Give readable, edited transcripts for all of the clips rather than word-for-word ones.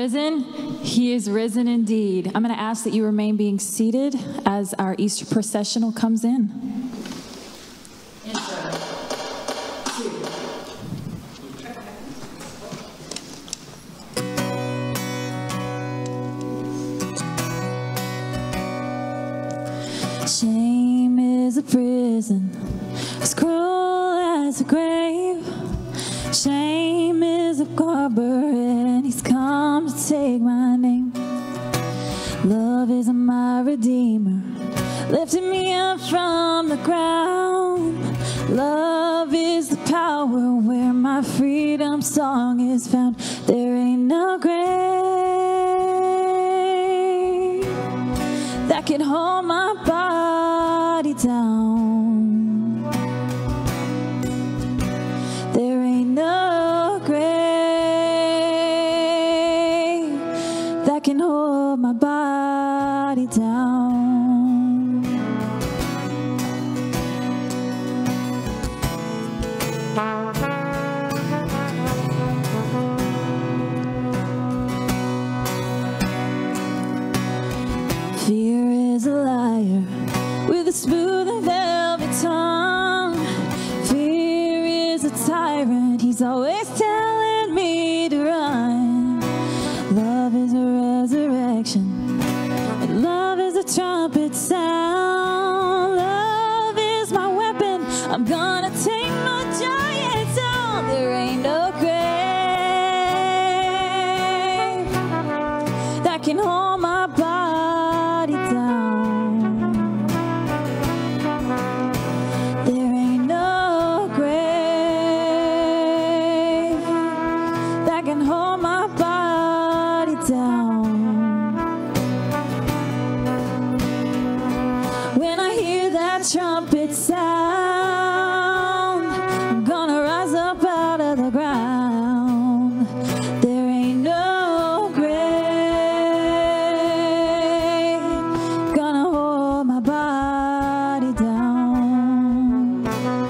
risen. He is risen indeed. I'm going to ask that you remain being seated as our Easter processional comes in. Shame is a prison, as cruel as a grave. Shame is a barber, and he's come to take my name. Love is my redeemer, lifting me up from the ground. Love is the power where my freedom song is found. There ain't no grave that can hold my body down. There ain't no grave that can hold my body down. Fear is a liar with a smooth and velvet tongue. Fear is a tyrant, he's always telling me to run. Love is a resurrection, and love is a trumpet sound. Love is my weapon, I'm gonna take my giants down. There ain't no grave that can hold my body down. There ain't no grave that can hold my body down. When I hear that trumpet sound, I'm gonna rise up out of the ground. There ain't no grave gonna hold my body down.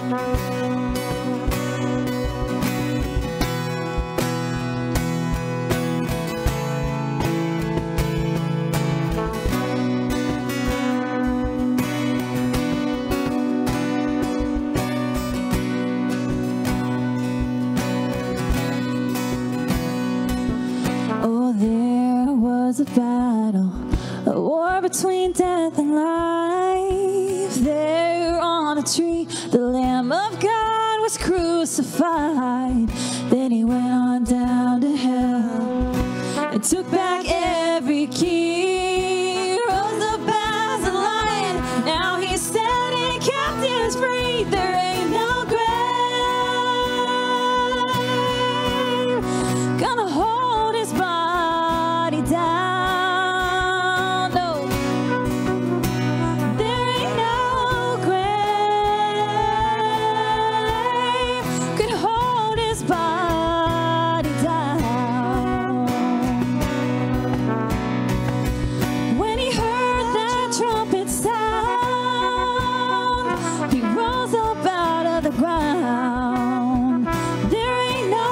Oh, there was a battle, a war between death and life. There on a tree, the Lamb of God was crucified. Then he went on down to hell and took back every key. Rose up as a lion, now he's setting captives free. There ain't no grave gonna hold his body down. No, there ain't no grave could hold his body down. When he heard that trumpet sound, he rose up out of the ground. There ain't no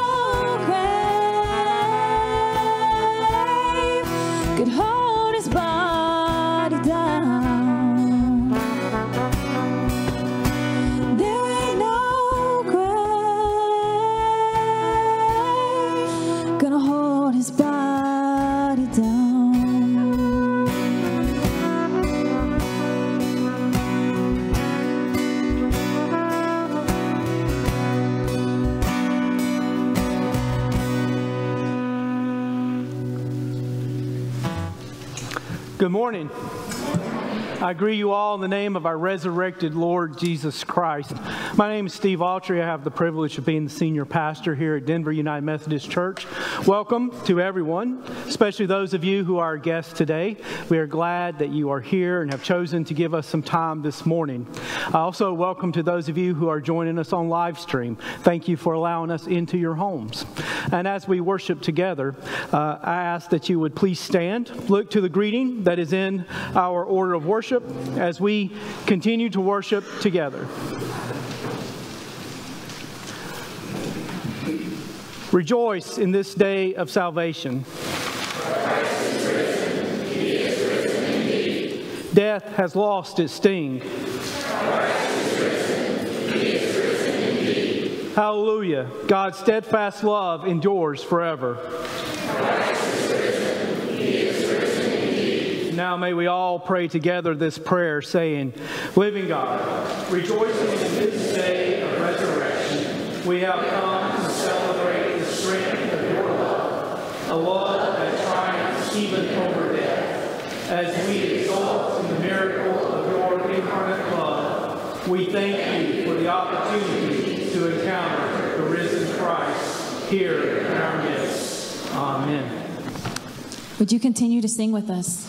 grave could hold his body down. There ain't no grave gonna hold his body down. Good morning. I greet you all in the name of our resurrected Lord Jesus Christ. My name is Steve Autry. I have the privilege of being the senior pastor here at Denver United Methodist Church. Welcome to everyone, especially those of you who are our guests today. We are glad that you are here and have chosen to give us some time this morning. Also, welcome to those of you who are joining us on live stream. Thank you for allowing us into your homes. And as we worship together, I ask that you would please stand, look to the greeting that is in our order of worship as we continue to worship together. Rejoice in this day of salvation. Death has lost its sting. Hallelujah. God's steadfast love endures forever. Now may we all pray together this prayer, saying, Living God, rejoicing in this day of resurrection, we have come to celebrate the strength of your love, a love that triumphs even over death. As we exalt in the miracle of your incarnate love, we thank you for the opportunity to encounter the risen Christ here in our midst. Amen. Would you continue to sing with us?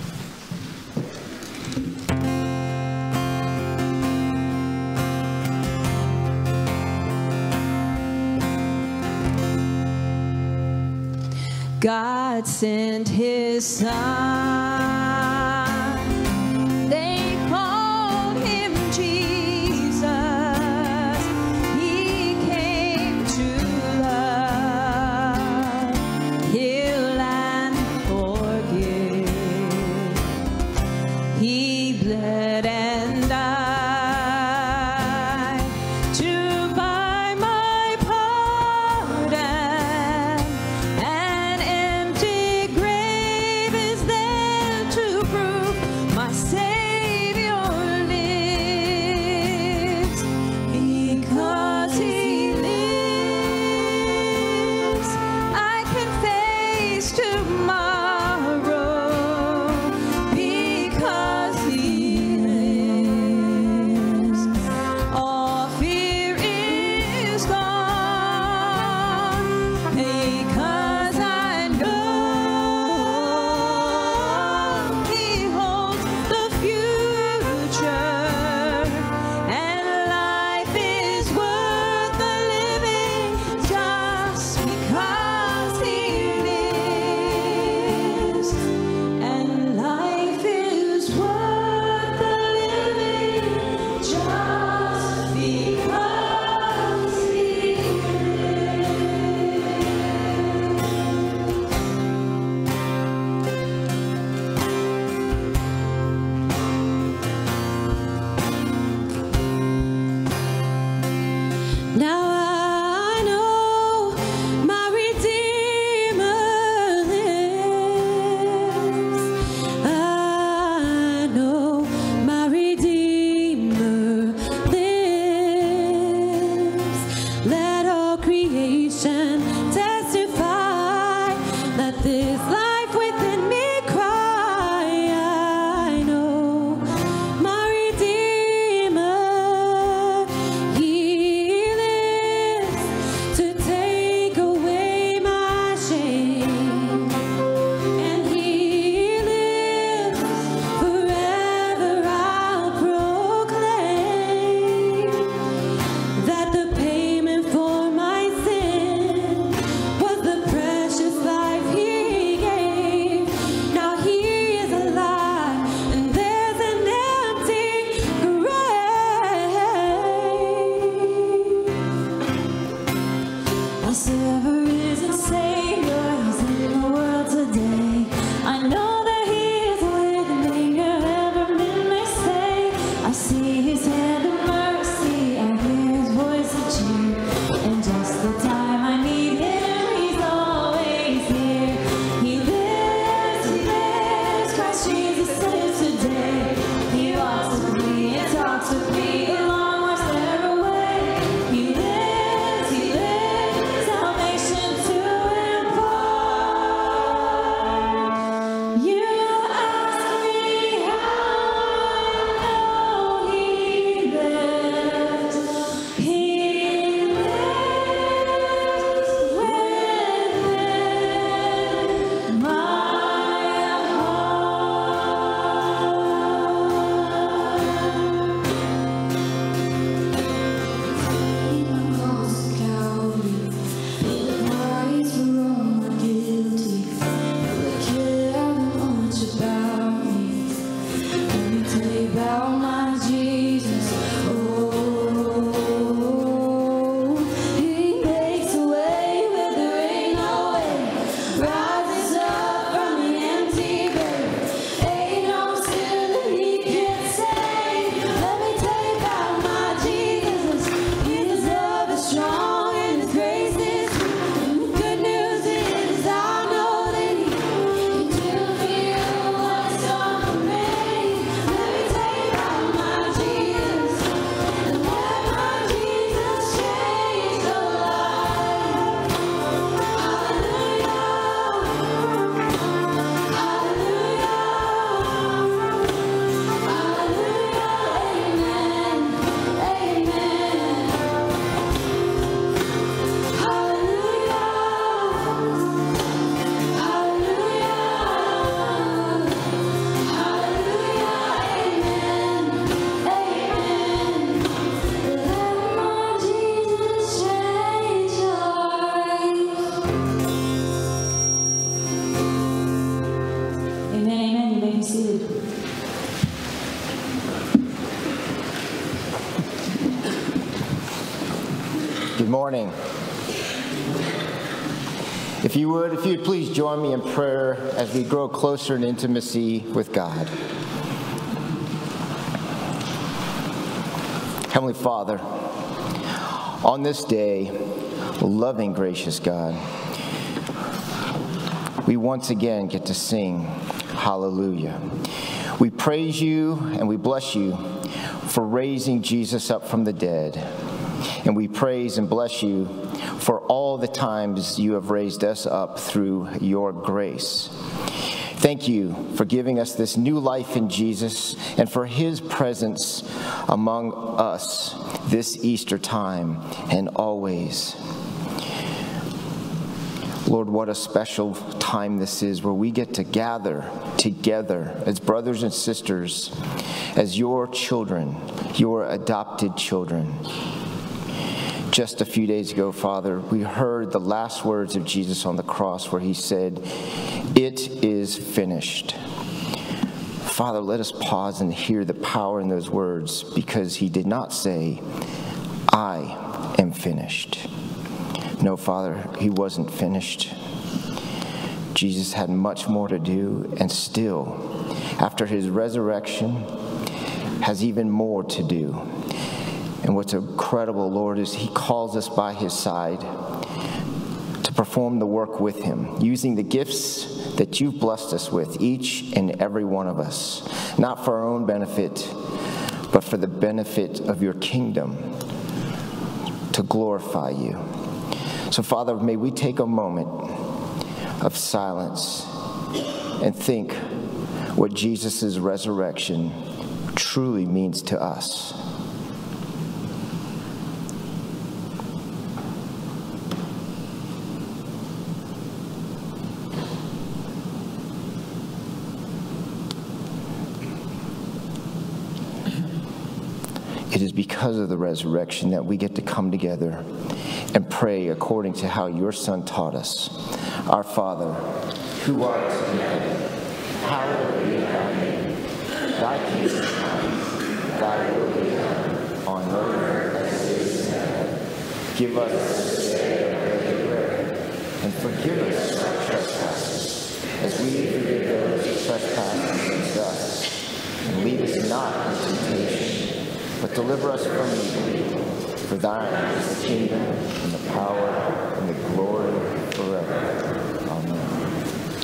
God sent his Son. They called him Jesus. He came to love, heal, and forgive. He bled and died to buy my pardon. An empty grave is there seated. Good morning. If you would please join me in prayer as we grow closer in intimacy with God. Heavenly Father, on this day, loving, gracious God, we once again get to sing hallelujah. We praise you and we bless you for raising Jesus up from the dead. And we praise and bless you for all the times you have raised us up through your grace. Thank you for giving us this new life in Jesus and for his presence among us this Easter time and always. Lord, what a special time this is where we get to gather together as brothers and sisters, as your children, your adopted children. Just a few days ago, Father, we heard the last words of Jesus on the cross where he said, "It is finished." Father, let us pause and hear the power in those words, because he did not say, "I am finished." No, Father, he wasn't finished. Jesus had much more to do, and still, after his resurrection, has even more to do. And what's incredible, Lord, is he calls us by his side to perform the work with him, using the gifts that you've blessed us with, each and every one of us, not for our own benefit, but for the benefit of your kingdom, to glorify you. So, Father, may we take a moment of silence and think what Jesus' resurrection truly means to us. It is because of the resurrection that we get to come together and pray according to how your Son taught us. Our Father, who art in heaven, hallowed be thy name. Thy kingdom come, thy will be done, on earth as it is in heaven. Give us this day our daily bread, and forgive us our trespasses, as we forgive those who trespass against us. And lead us not into temptation, but deliver us from evil. For thine is the kingdom, and the power, and the glory forever. Amen.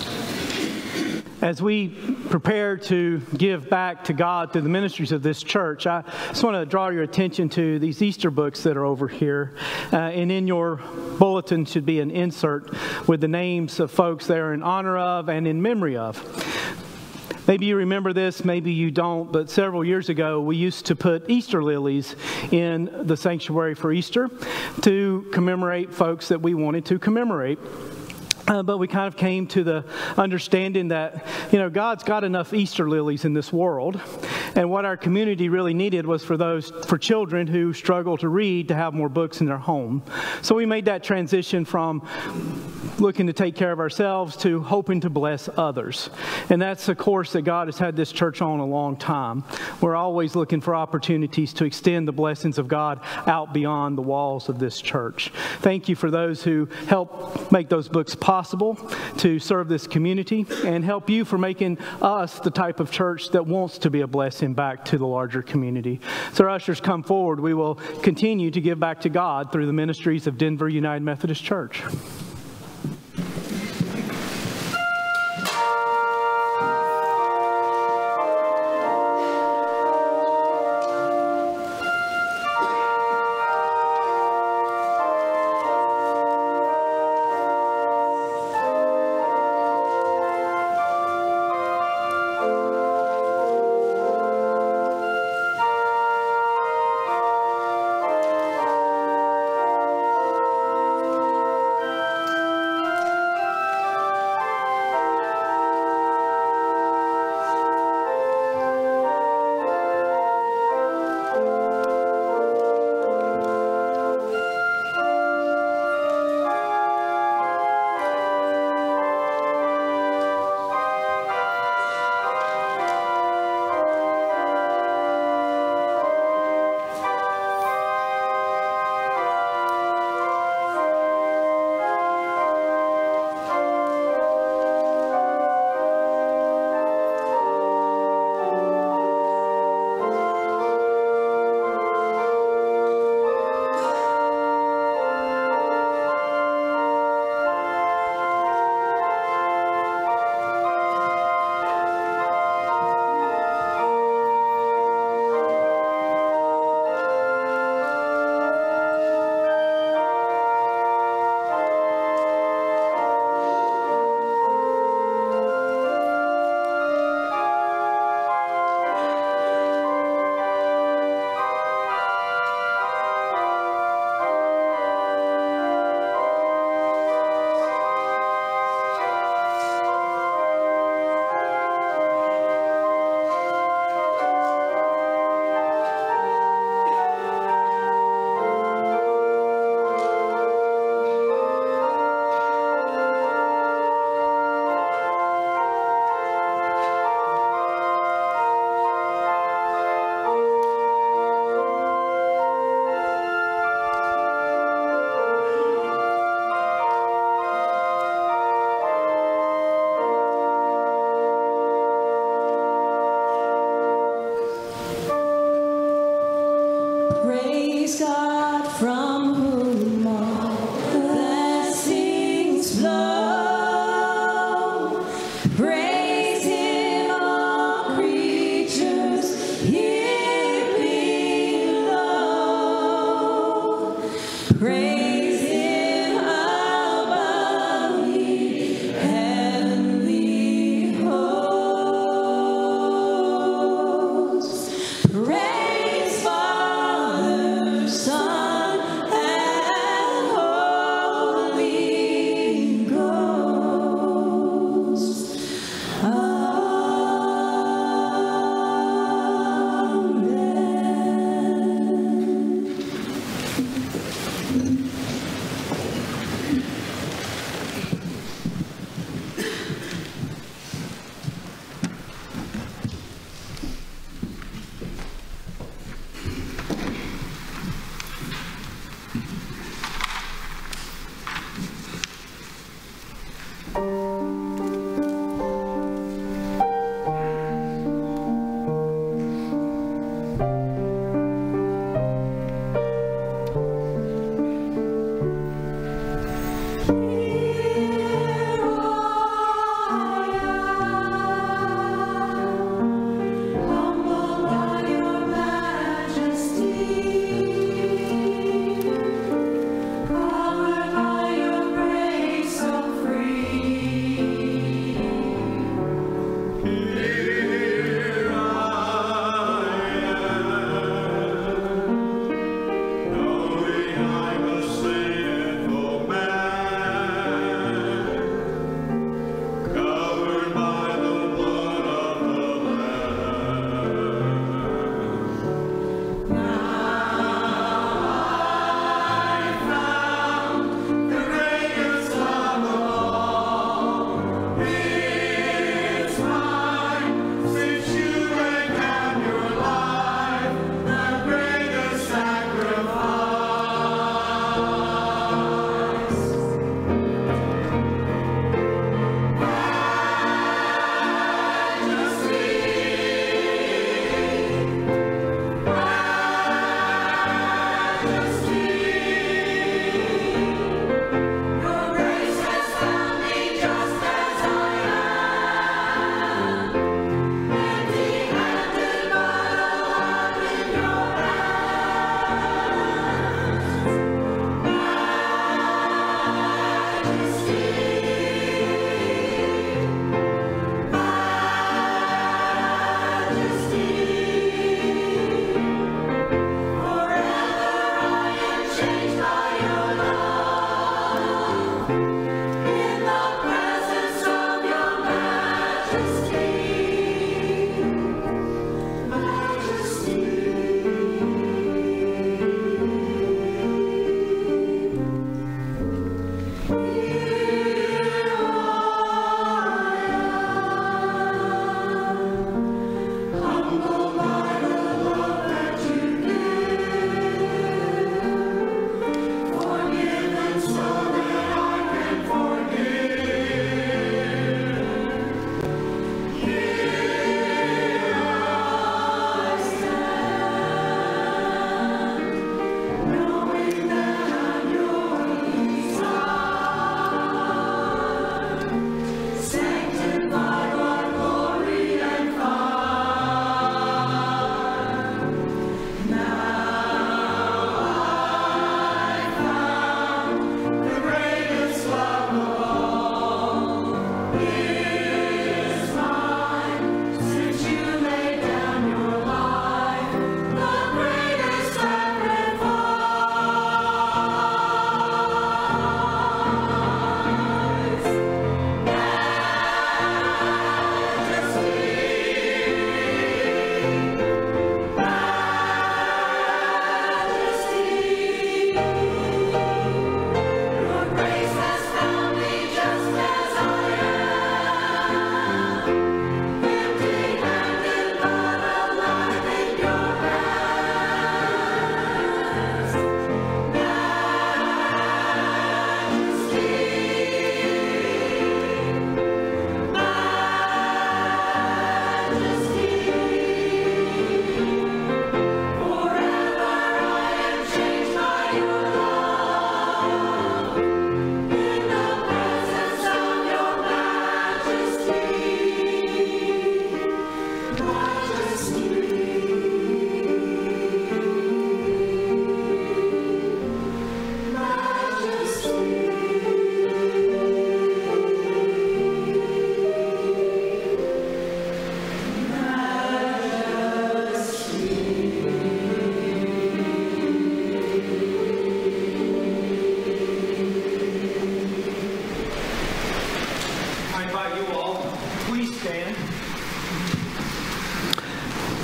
As we prepare to give back to God through the ministries of this church, I just want to draw your attention to these Easter books that are over here. And in your bulletin should be an insert with the names of folks they are in honor of and in memory of. Maybe you remember this, maybe you don't, but several years ago we used to put Easter lilies in the sanctuary for Easter to commemorate folks that we wanted to commemorate. But we kind of came to the understanding that, God's got enough Easter lilies in this world. And what our community really needed was for children who struggle to read to have more books in their home. So we made that transition from looking to take care of ourselves to hoping to bless others. And that's the course that God has had this church on a long time. We're always looking for opportunities to extend the blessings of God out beyond the walls of this church. Thank you for those who help make those books possible to serve this community, and help you for making us the type of church that wants to be a blessing back to the larger community. So our ushers come forward. We will continue to give back to God through the ministries of Denver United Methodist Church. Praise God from whom all blessings flow. Praise Him, all creatures here below. Praise Him above the heavenly hosts. Praise Father, Son,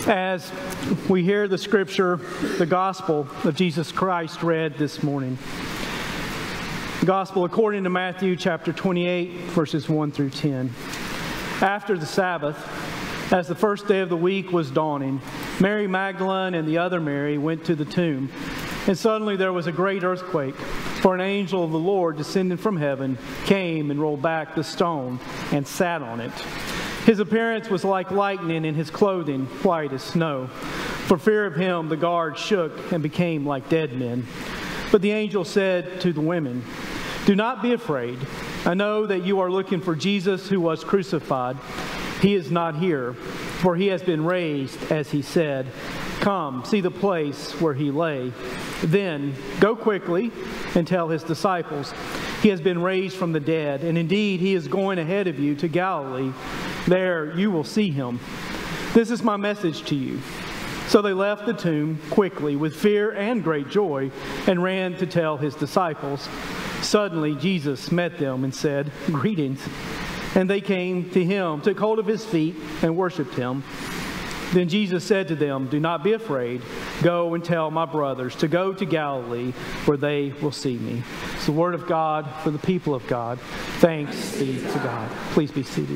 as we hear the scripture, the gospel of Jesus Christ read this morning. The gospel according to Matthew chapter 28, verses 1 through 10. After the Sabbath, as the first day of the week was dawning, Mary Magdalene and the other Mary went to the tomb. And suddenly there was a great earthquake, for an angel of the Lord descending from heaven came and rolled back the stone and sat on it. His appearance was like lightning, and his clothing white as snow. For fear of him, the guards shook and became like dead men. But the angel said to the women, "Do not be afraid. I know that you are looking for Jesus who was crucified. He is not here, for he has been raised, as he said. Come, see the place where he lay. Then go quickly and tell his disciples, he has been raised from the dead, and indeed he is going ahead of you to Galilee. There you will see him. This is my message to you." So they left the tomb quickly with fear and great joy and ran to tell his disciples. Suddenly Jesus met them and said, "Greetings." And they came to him, took hold of his feet, and worshipped him. Then Jesus said to them, "Do not be afraid. Go and tell my brothers to go to Galilee, where they will see me." It's the word of God for the people of God. Thanks be to God. Please be seated.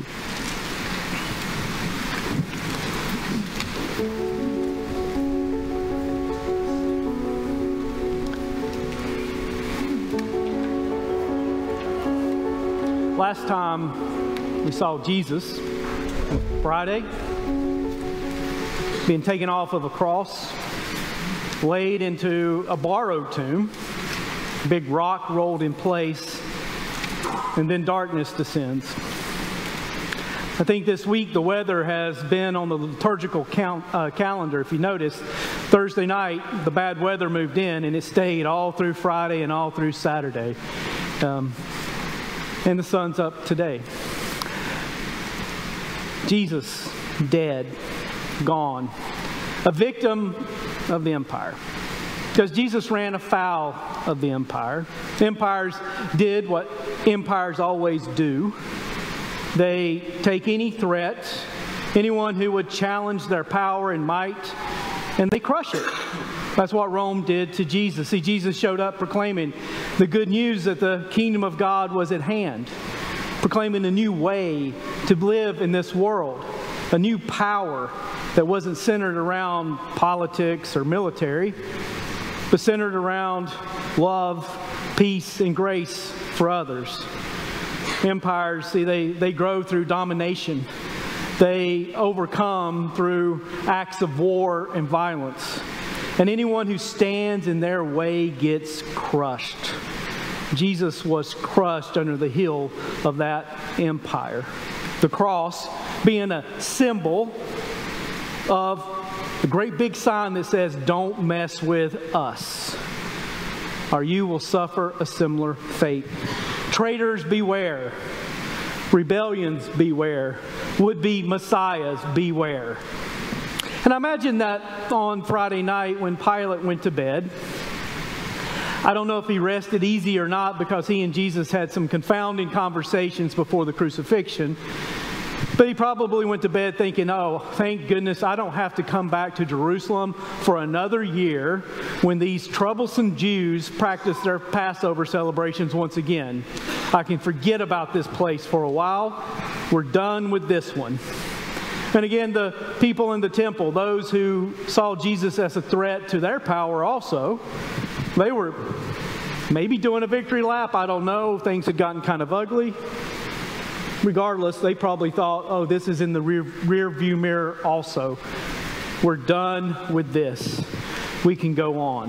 Last time we saw Jesus on Friday being taken off of a cross, laid into a borrowed tomb, big rock rolled in place, and then darkness descends. I think this week the weather has been on the liturgical calendar. If you notice, Thursday night the bad weather moved in, and it stayed all through Friday and all through Saturday. And the sun's up today. Jesus, dead, gone, a victim of the empire. Because Jesus ran afoul of the empire. Empires did what empires always do. They take any threat, anyone who would challenge their power and might, and they crush it. That's what Rome did to Jesus. See, Jesus showed up proclaiming the good news that the kingdom of God was at hand, proclaiming a new way to live in this world, a new power that wasn't centered around politics or military, but centered around love, peace, and grace for others. Empires, see, they grow through domination. They overcome through acts of war and violence. And anyone who stands in their way gets crushed. Jesus was crushed under the heel of that empire. The cross being a symbol of the great big sign that says, "Don't mess with us, or you will suffer a similar fate." Traitors beware. Rebellions beware. Would-be messiahs beware. And I imagine that on Friday night when Pilate went to bed, I don't know if he rested easy or not, because he and Jesus had some confounding conversations before the crucifixion. But he probably went to bed thinking, "Oh, thank goodness I don't have to come back to Jerusalem for another year when these troublesome Jews practice their Passover celebrations once again. I can forget about this place for a while. We're done with this one." And again, the people in the temple, those who saw Jesus as a threat to their power also, they were maybe doing a victory lap. I don't know. Things had gotten kind of ugly. Regardless, they probably thought, "Oh, this is in the rear view mirror also. We're done with this. We can go on."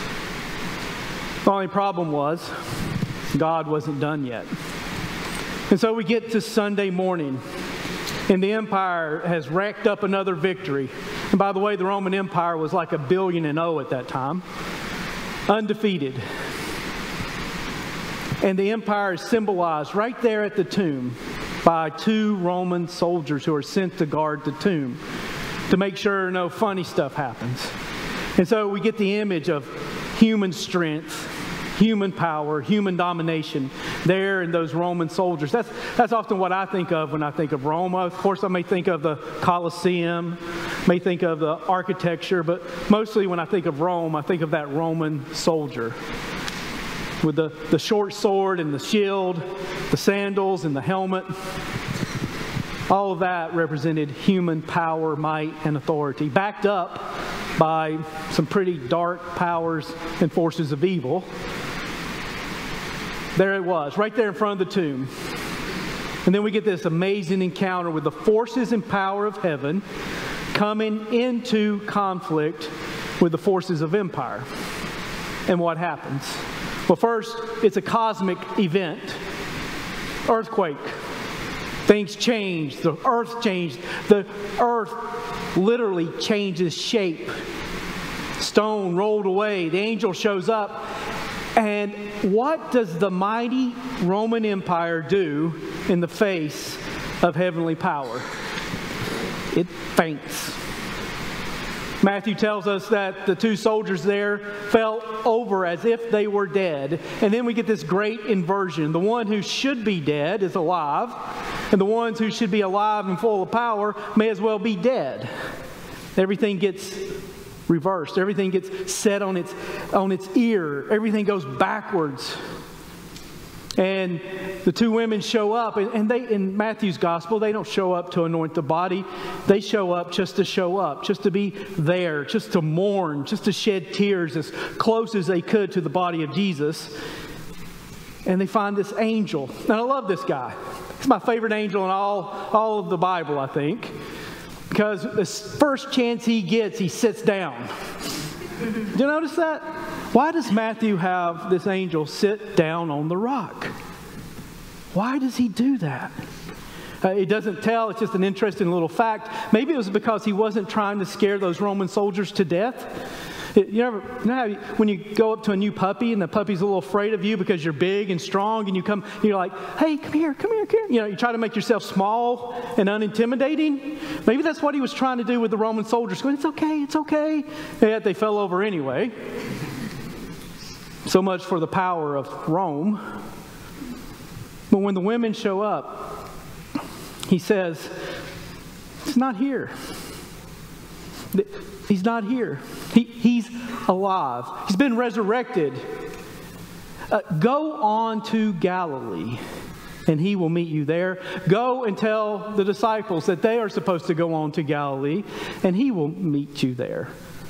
The only problem was God wasn't done yet. And so we get to Sunday morning, and the empire has racked up another victory. And by the way, the Roman Empire was like 1,000,000,000 at that time. Undefeated. And the empire is symbolized right there at the tomb by 2 Roman soldiers who are sent to guard the tomb to make sure no funny stuff happens. And so we get the image of human strength, human power, human domination there and those Roman soldiers. That's often what I think of when I think of Rome. Of course, I may think of the Colosseum, may think of the architecture, but mostly when I think of Rome, I think of that Roman soldier with the short sword and the shield, the sandals and the helmet. All of that represented human power, might, and authority, backed up by some pretty dark powers and forces of evil. There it was, right there in front of the tomb. And then we get this amazing encounter with the forces and power of heaven coming into conflict with the forces of empire. And what happens? Well, first, it's a cosmic event. Earthquake. Things changed. The earth changed. The earth literally changes shape. Stone rolled away. The angel shows up. And what does the mighty Roman Empire do in the face of heavenly power? It faints. Matthew tells us that the two soldiers there fell over as if they were dead. And then we get this great inversion. The one who should be dead is alive, and the ones who should be alive and full of power may as well be dead. Everything gets reversed. Everything gets set on its ear. Everything goes backwards. And the two women show up, and they, in Matthew's gospel, they don't show up to anoint the body. They show up, just to be there, just to mourn, just to shed tears as close as they could to the body of Jesus. And they find this angel. And I love this guy. He's my favorite angel in all of the Bible, I think. Because the first chance he gets, he sits down. Did you notice that? Why does Matthew have this angel sit down on the rock? Why does he do that? It doesn't tell. It's just an interesting little fact. Maybe it was because he wasn't trying to scare those Roman soldiers to death. You know how when you go up to a new puppy and the puppy's a little afraid of you because you're big and strong, and you're like, hey, come here. You know, you try to make yourself small and unintimidating. Maybe that's what he was trying to do with the Roman soldiers. Going, it's okay. And yet they fell over anyway. So much for the power of Rome. But when the women show up, he says, it's not here. He's not here. He's alive. He's been resurrected. Go on to Galilee, and he will meet you there. Go and tell the disciples that they are supposed to go on to Galilee, and he will meet you there.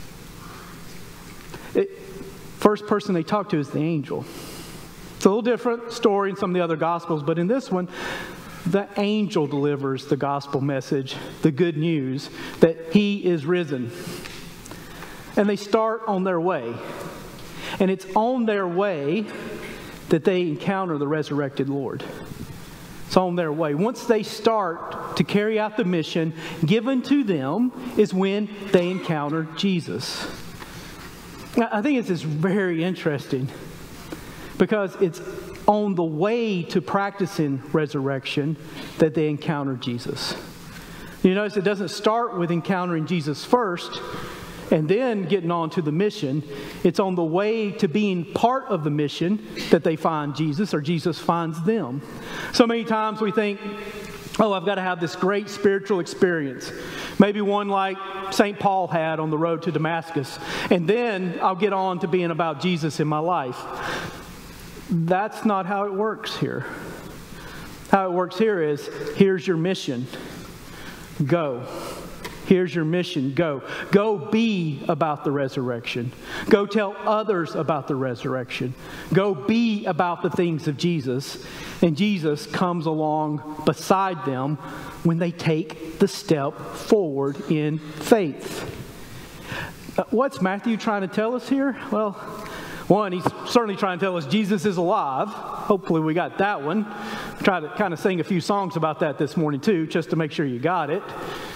First person they talk to is the angel. It's a little different story in some of the other Gospels, but in this one, the angel delivers the gospel message, the good news that he is risen. And they start on their way. And it's on their way that they encounter the resurrected Lord. It's on their way. Once they start to carry out the mission given to them is when they encounter Jesus. Now, I think this is very interesting because it's on the way to practicing resurrection that they encounter Jesus. You notice it doesn't start with encountering Jesus first and then getting on to the mission. It's on the way to being part of the mission that they find Jesus, or Jesus finds them. So many times we think, oh, I've got to have this great spiritual experience. Maybe one like St. Paul had on the road to Damascus. And then I'll get on to being about Jesus in my life. That's not how it works here. How it works here is, here's your mission. Go. Here's your mission. Go. Go be about the resurrection. Go tell others about the resurrection. Go be about the things of Jesus. And Jesus comes along beside them when they take the step forward in faith. What's Matthew trying to tell us here? Well, one, he's certainly trying to tell us Jesus is alive. Hopefully we got that one. Try to kind of sing a few songs about that this morning too, just to make sure you got it.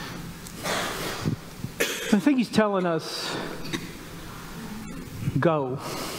I think he's telling us, go.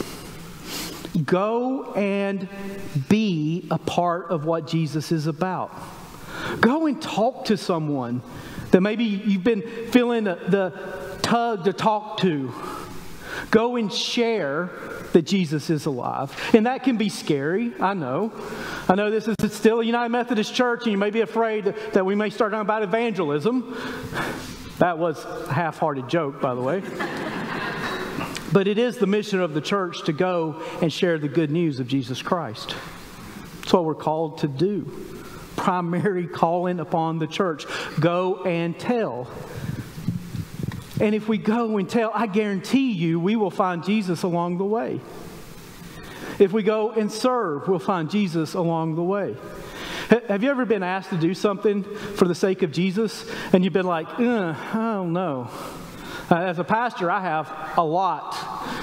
Go and be a part of what Jesus is about. Go and talk to someone that maybe you've been feeling the tug to talk to. Go and share that Jesus is alive. And that can be scary, I know. I know this is still a United Methodist Church, and you may be afraid that we may start talking about evangelism. That was a half-hearted joke, by the way. But it is the mission of the church to go and share the good news of Jesus Christ. That's what we're called to do. Primary calling upon the church. Go and tell. And if we go and tell, I guarantee you we will find Jesus along the way. If we go and serve, we'll find Jesus along the way. Have you ever been asked to do something for the sake of Jesus and you've been like, I don't know. As a pastor, I have a lot.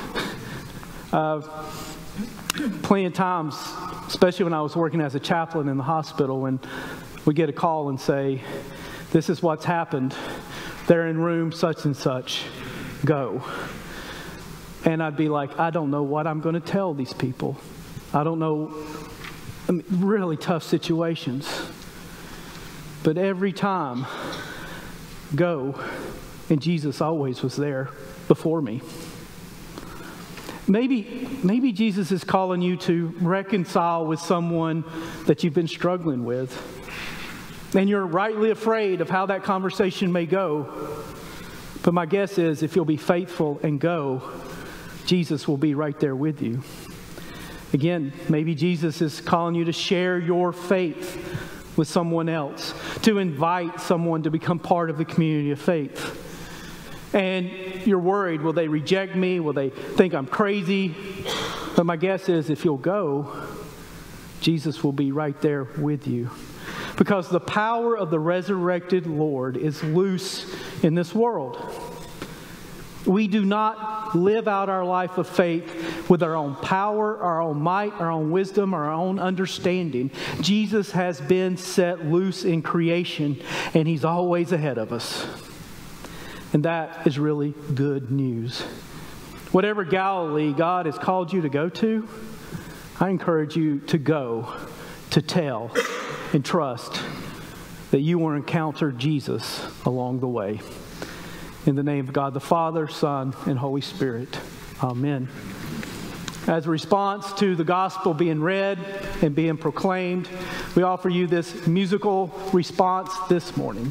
Plenty of times, especially when I was working as a chaplain in the hospital, when we get a call and say, this is what's happened. They're in room such and such. Go. And I'd be like, I don't know what I'm going to tell these people. I don't know. I mean, really tough situations. But every time, go. And Jesus always was there before me. Maybe Jesus is calling you to reconcile with someone that you've been struggling with. And you're rightly afraid of how that conversation may go. But my guess is if you'll be faithful and go, Jesus will be right there with you. Again, maybe Jesus is calling you to share your faith with someone else, to invite someone to become part of the community of faith. And you're worried, will they reject me? Will they think I'm crazy? But my guess is if you'll go, Jesus will be right there with you. Because the power of the resurrected Lord is loose in this world. We do not live out our life of faith with our own power, our own might, our own wisdom, our own understanding. Jesus has been set loose in creation, and He's always ahead of us. And that is really good news. Whatever Galilee God has called you to go to, I encourage you to go, to tell, and trust that you will encounter Jesus along the way. In the name of God the Father, Son, and Holy Spirit. Amen. As a response to the gospel being read and being proclaimed, we offer you this musical response this morning.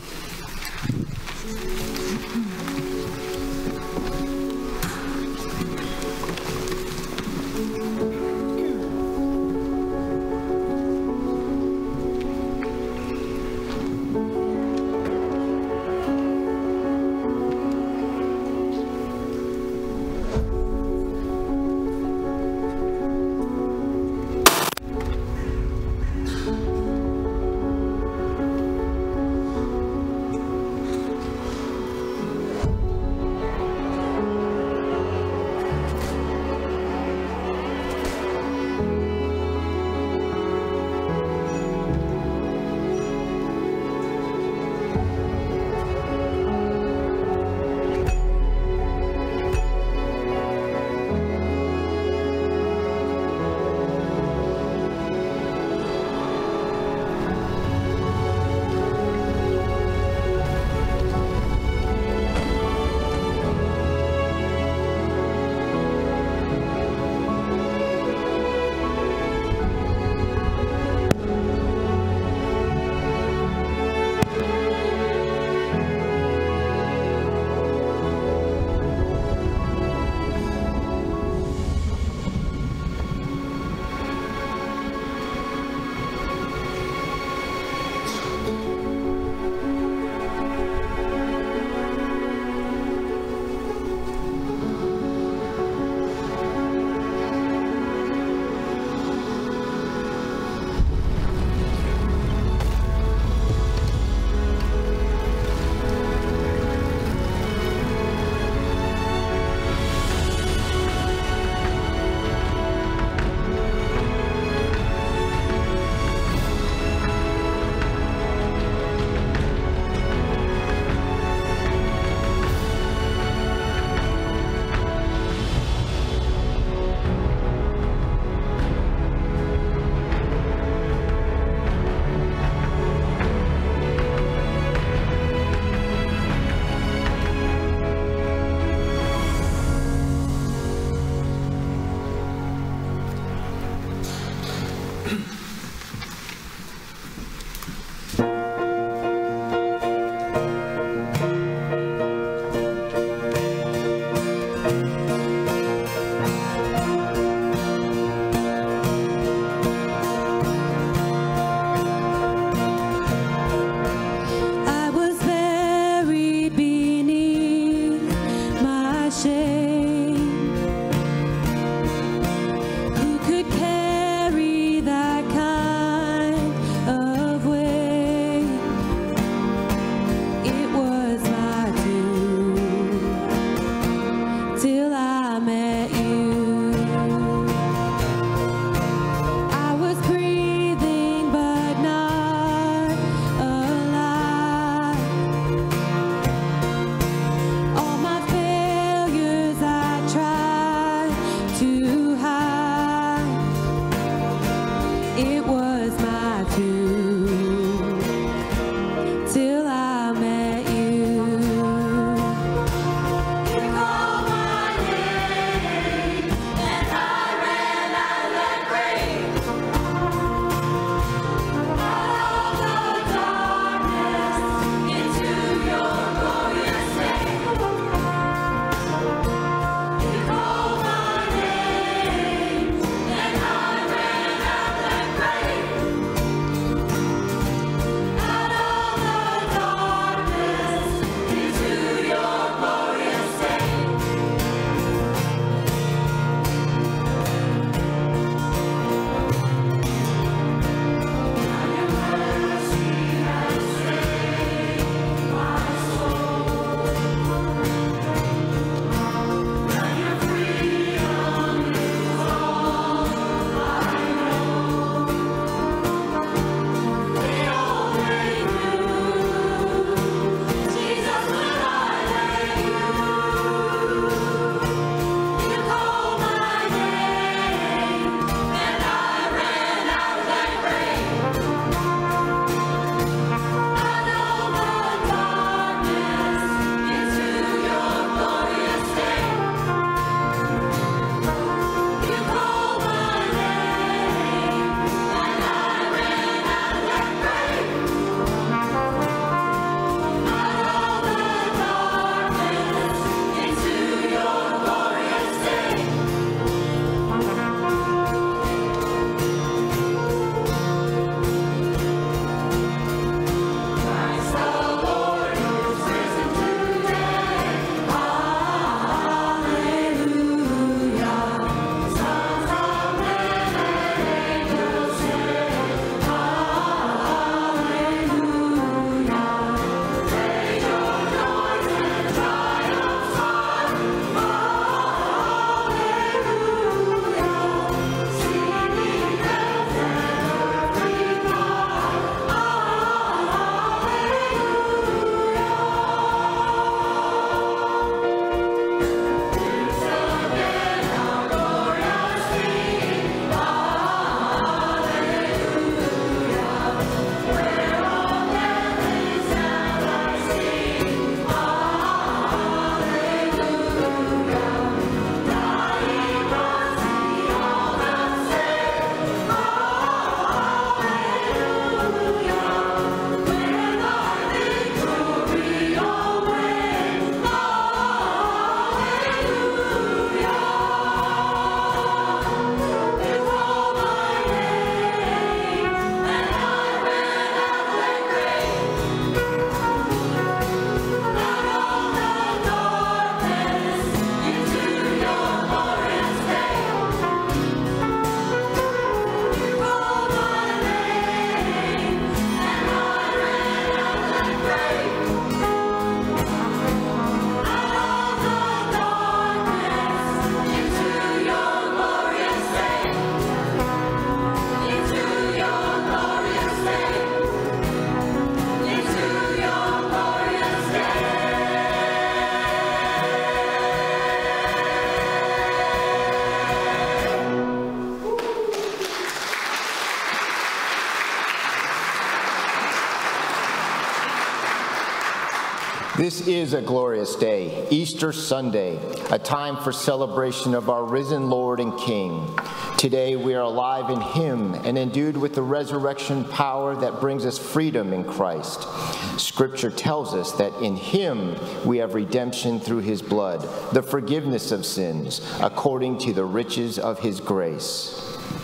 This is a glorious day, Easter Sunday, a time for celebration of our risen Lord and King. Today we are alive in Him and endued with the resurrection power that brings us freedom in Christ. Scripture tells us that in Him we have redemption through His blood, the forgiveness of sins, according to the riches of His grace.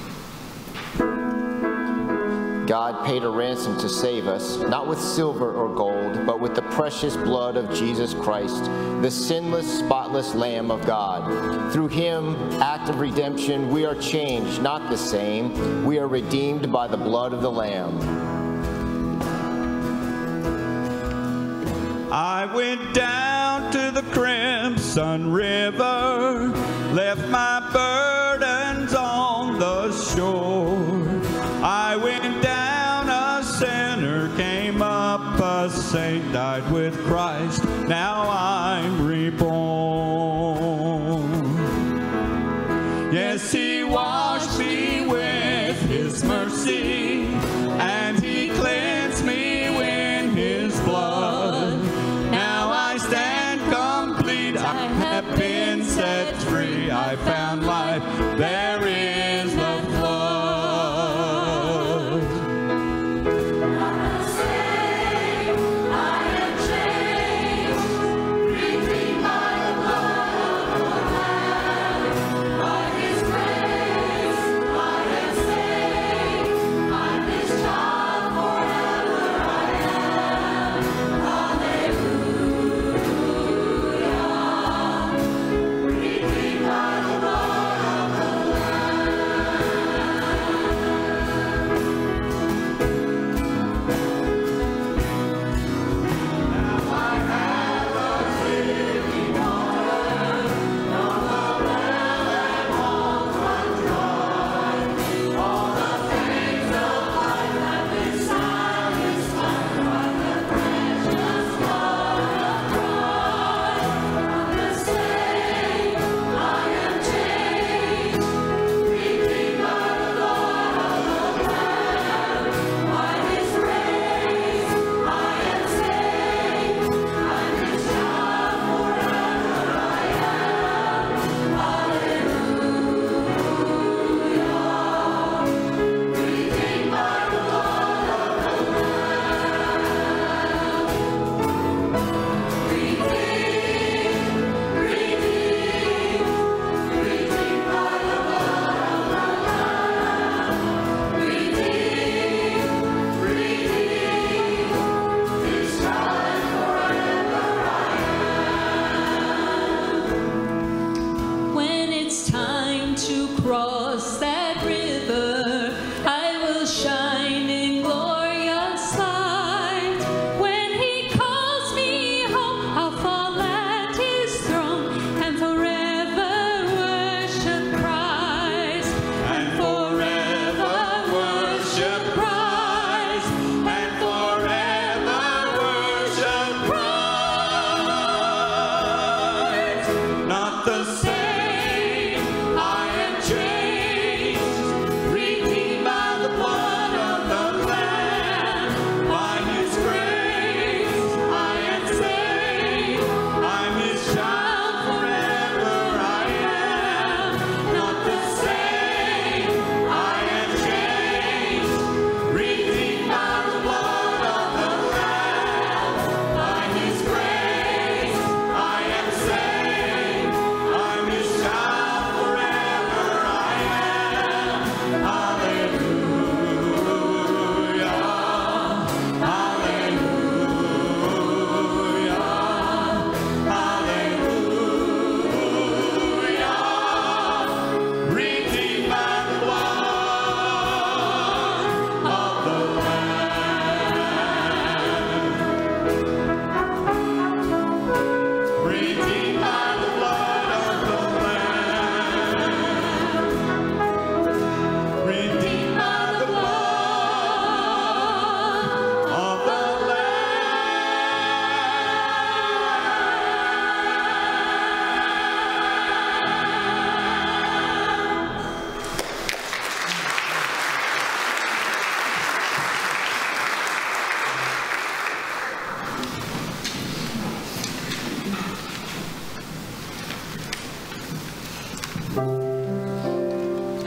God paid a ransom to save us, not with silver or gold, but with the precious blood of Jesus Christ, the sinless, spotless Lamb of God. Through Him, act of redemption, we are changed, not the same. We are redeemed by the blood of the Lamb. I went down to the crimson river, left my burdens on the shore. I went down a sinner, came up a saint, died with Christ, now I'm reborn. Yes, He washed me with His mercy, and He cleansed me with His blood. Now I stand complete, I have been set free, I found life, there is the flood.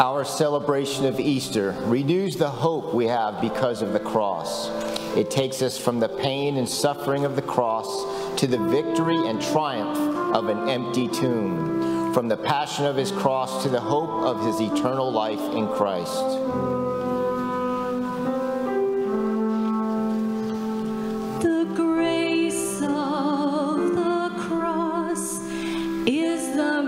Our celebration of Easter renews the hope we have because of the cross. It takes us from the pain and suffering of the cross to the victory and triumph of an empty tomb, from the passion of his cross to the hope of his eternal life in Christ. The grace of the cross is the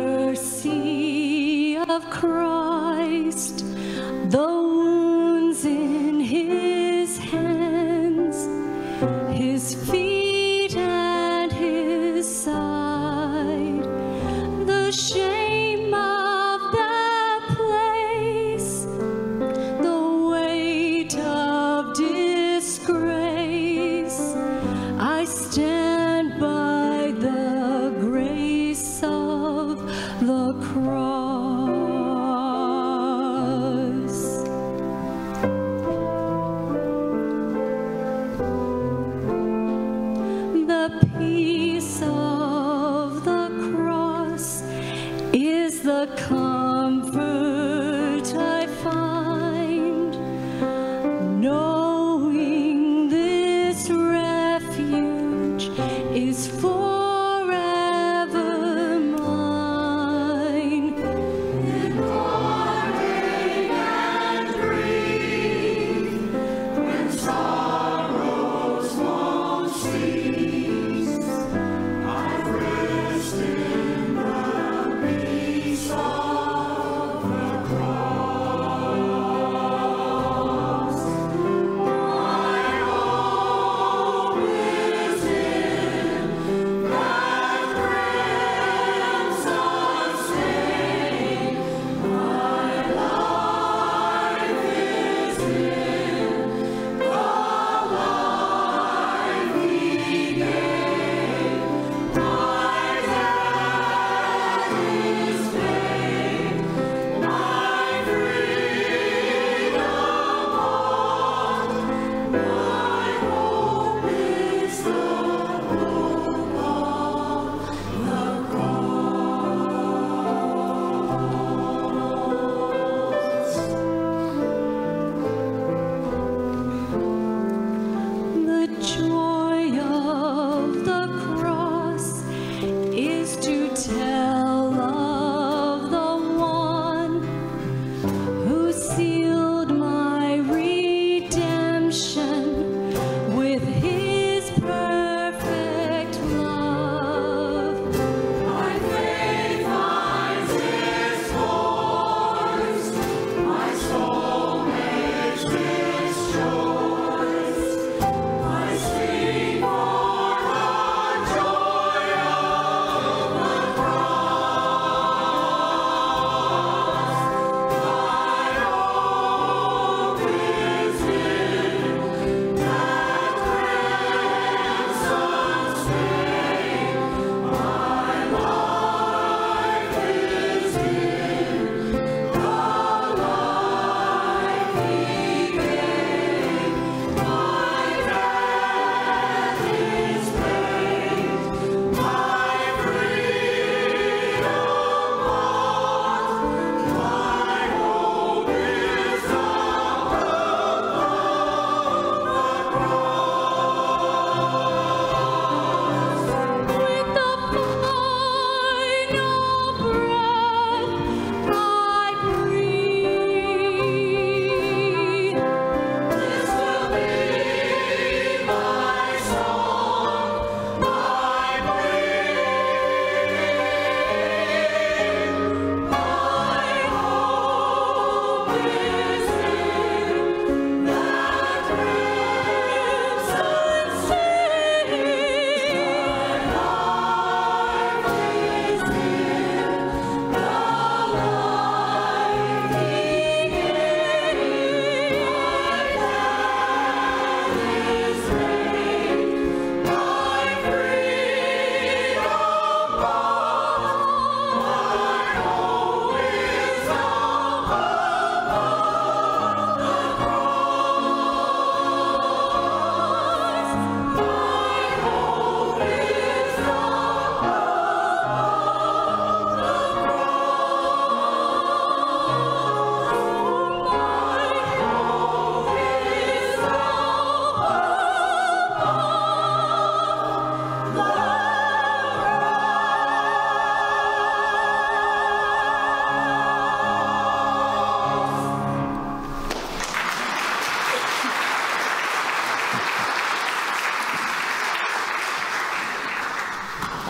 mercy of Christ. The wounds in his hands, his feet and his side, the shame of that place, the weight of disgrace. I stand by the grace of the cross.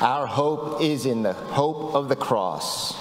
Our hope is in the hope of the cross.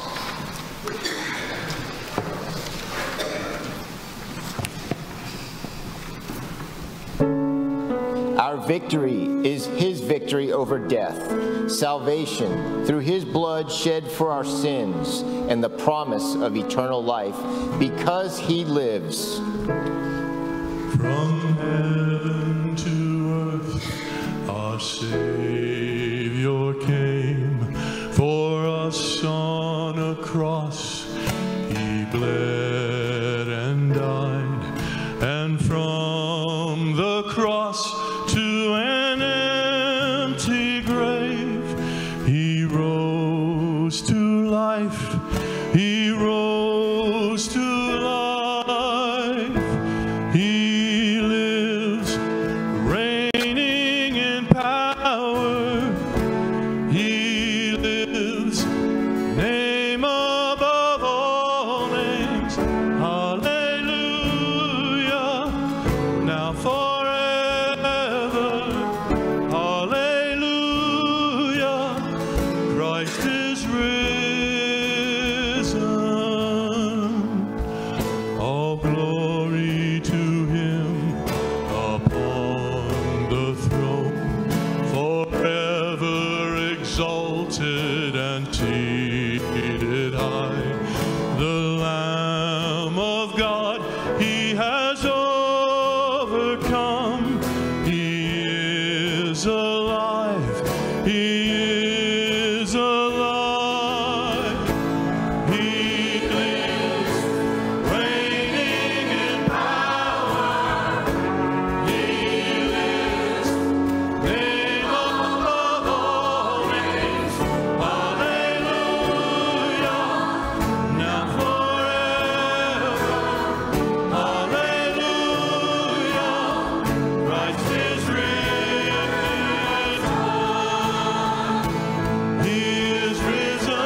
Our victory is his victory over death, salvation through his blood shed for our sins, and the promise of eternal life because he lives. From heaven to earth, our Savior came. For us on a cross, he bled and died. And from the cross to an empty grave, he rose to life. He rose to life. He lives, reigning in power. He lives, name above all names. Hallelujah, now forever. Hallelujah, Christ is risen. All glory to him upon the throne, forever exalted and seated high. The Lamb of God, he has overcome. He is alive. He is alive. He lives, reigning in power. He lives, name above all names. Hallelujah, now forever. Hallelujah, Christ is risen. He is risen.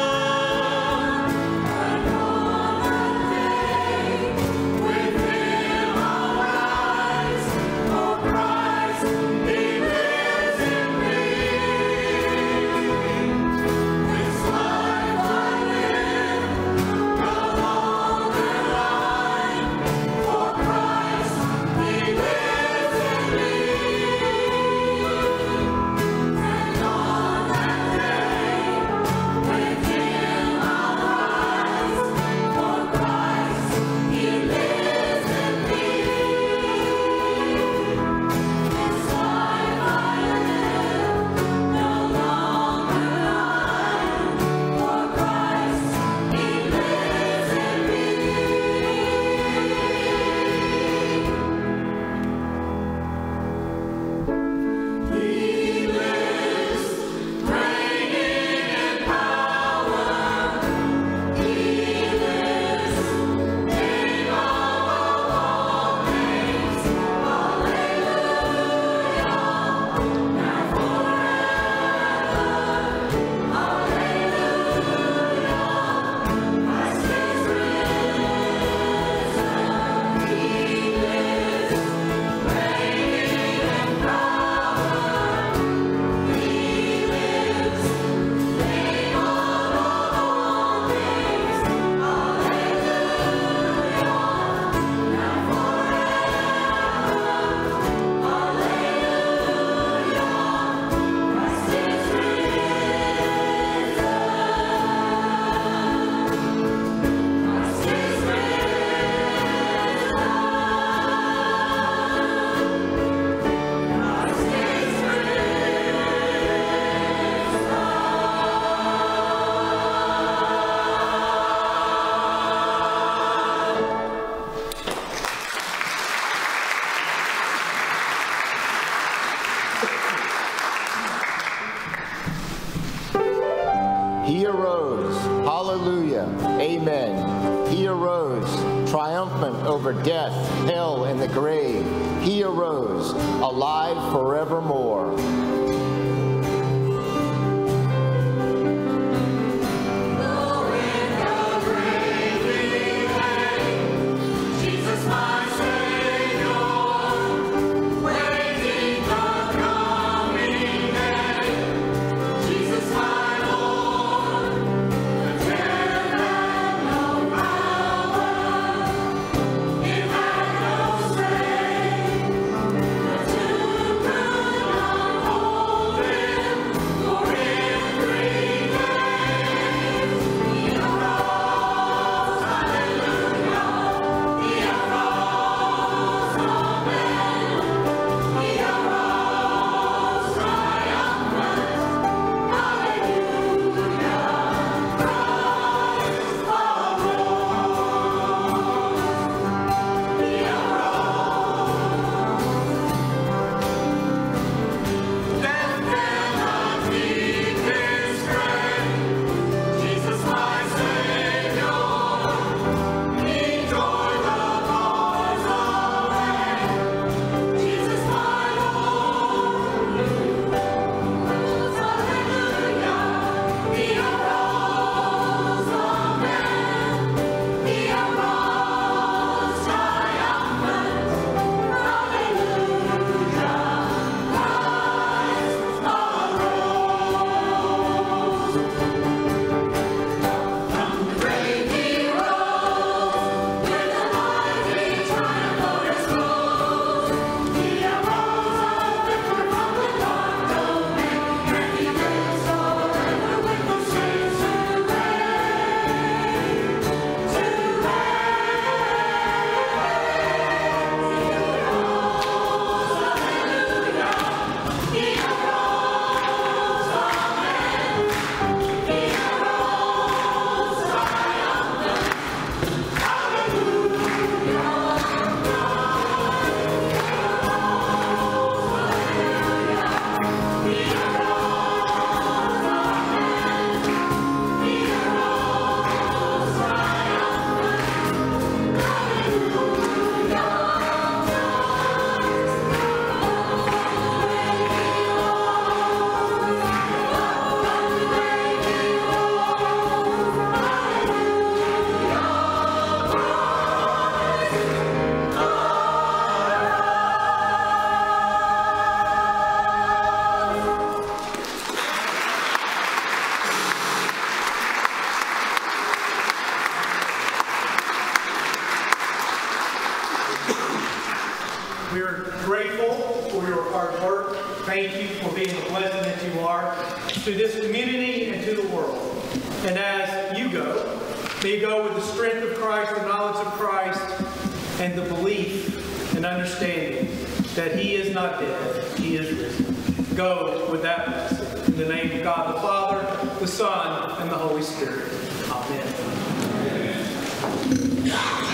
He arose. Hallelujah. Amen. He arose, triumphant over death, hell, and the grave. He arose, alive forevermore. Jesus thank you for being the blessing that you are to this community and to the world. And as you go, may you go with the strength of Christ, the knowledge of Christ, and the belief and understanding that He is not dead, He is risen. Go with that blessing. In the name of God the Father, the Son, and the Holy Spirit. Amen.